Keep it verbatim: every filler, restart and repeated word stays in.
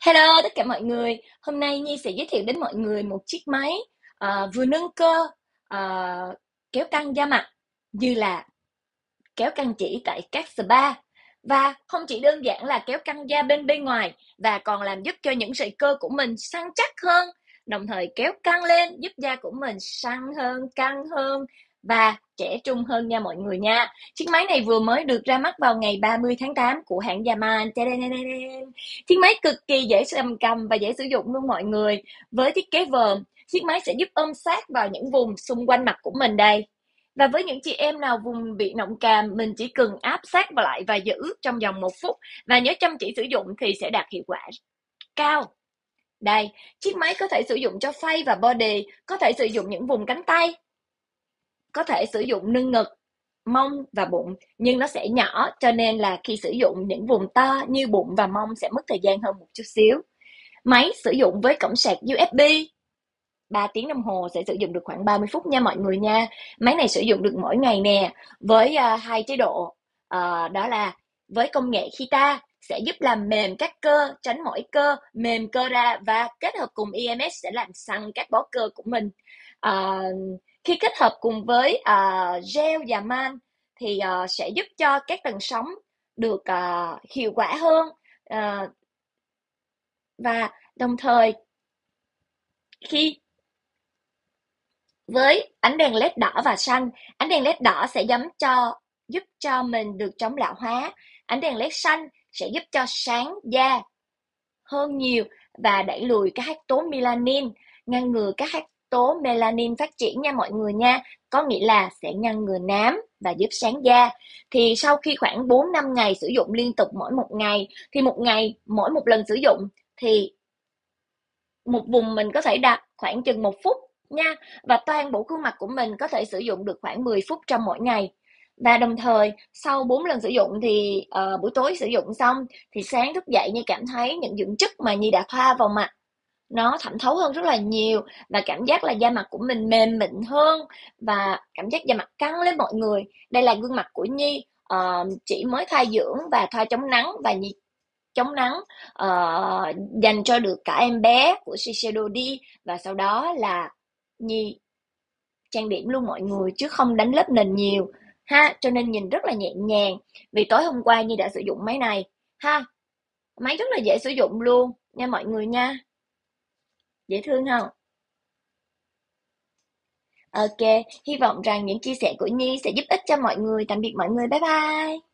Hello tất cả mọi người, hôm nay Nhi sẽ giới thiệu đến mọi người một chiếc máy ờ, vừa nâng cơ, ờ, kéo căng da mặt như là kéo căng chỉ tại các spa, và không chỉ đơn giản là kéo căng da bên bên ngoài và còn làm giúp cho những sợi cơ của mình săn chắc hơn, đồng thời kéo căng lên giúp da của mình săn hơn, căng hơn và trẻ trung hơn nha mọi người nha. Chiếc máy này vừa mới được ra mắt vào ngày ba mươi tháng tám của hãng Yaman. Chiếc máy cực kỳ dễ cầm cầm và dễ sử dụng luôn mọi người. Với thiết kế vờn, chiếc máy sẽ giúp ôm sát vào những vùng xung quanh mặt của mình đây. Và với những chị em nào vùng bị nọng càm, mình chỉ cần áp sát vào lại và giữ trong vòng một phút, và nhớ chăm chỉ sử dụng thì sẽ đạt hiệu quả cao. Đây, chiếc máy có thể sử dụng cho face và body, có thể sử dụng những vùng cánh tay, có thể sử dụng nâng ngực, mông và bụng, nhưng nó sẽ nhỏ, cho nên là khi sử dụng những vùng to như bụng và mông sẽ mất thời gian hơn một chút xíu. Máy sử dụng với cổng sạc u ét bê, ba tiếng đồng hồ sẽ sử dụng được khoảng ba mươi phút nha mọi người nha. Máy này sử dụng được mỗi ngày nè, với uh, hai chế độ, uh, đó là với công nghệ Kita sẽ giúp làm mềm các cơ, tránh mỏi cơ, mềm cơ ra, và kết hợp cùng i em ét sẽ làm săn các bó cơ của mình. Uh, khi kết hợp cùng với uh, gel và man thì uh, sẽ giúp cho các tầng sóng được uh, hiệu quả hơn, uh, và đồng thời khi với ánh đèn led đỏ và xanh, ánh đèn led đỏ sẽ giúp cho giúp cho mình được chống lão hóa, ánh đèn led xanh sẽ giúp cho sáng da hơn nhiều và đẩy lùi các hắc tố melanin, ngăn ngừa các hắc tố melanin phát triển nha mọi người nha, có nghĩa là sẽ ngăn ngừa nám và giúp sáng da. Thì sau khi khoảng bốn năm ngày sử dụng liên tục mỗi một ngày, thì một ngày mỗi một lần sử dụng thì một vùng mình có thể đặt khoảng chừng một phút nha, và toàn bộ khuôn mặt của mình có thể sử dụng được khoảng mười phút trong mỗi ngày. Và đồng thời sau bốn lần sử dụng thì uh, buổi tối sử dụng xong thì sáng thức dậy Nhi cảm thấy những dưỡng chất mà Nhi đã thoa vào mặt nó thẩm thấu hơn rất là nhiều, và cảm giác là da mặt của mình mềm mịn hơn và cảm giác da mặt căng lên mọi người. Đây là gương mặt của Nhi, uh, chỉ mới thoa dưỡng và thoa chống nắng, và Nhi chống nắng uh, dành cho được cả em bé của Shiseido đi, và sau đó là Nhi trang điểm luôn mọi người, chứ không đánh lớp nền nhiều ha, cho nên nhìn rất là nhẹ nhàng. Vì tối hôm qua Nhi đã sử dụng máy này ha, máy rất là dễ sử dụng luôn nha mọi người nha, dễ thương không? Ok, hy vọng rằng những chia sẻ của Nhi sẽ giúp ích cho mọi người. Tạm biệt mọi người, bye bye.